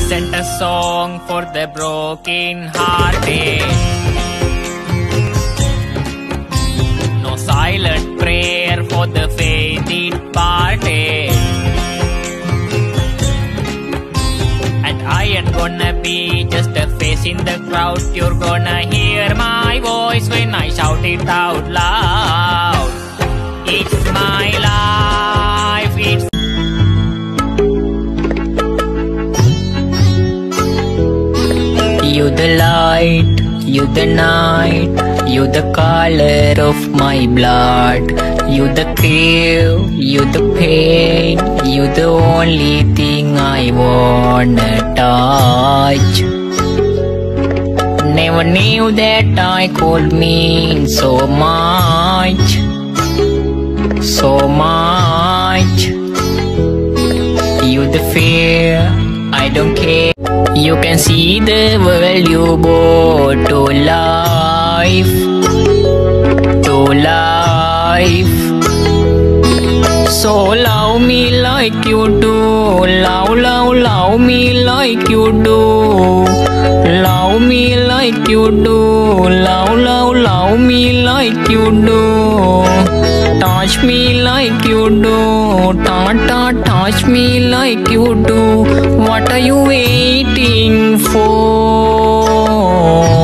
sent a song for the broken hearted. No silent prayer for the faith departed. And I ain't gonna be just a face in the crowd. You're gonna hear my voice when I shout it out loud. It's my life, it's you the light, you the night, you the color of my blood. You the fear, you the pain, you the only thing I wanna touch. Never knew that I could mean so much, so much. You the fear, I don't care. You can see the world you brought to life, to life. So love me like you do, love, love, love me like you do. Love me like you do, love, love, love me like you do. Touch me like you do, touch me like you do. What are you waiting for?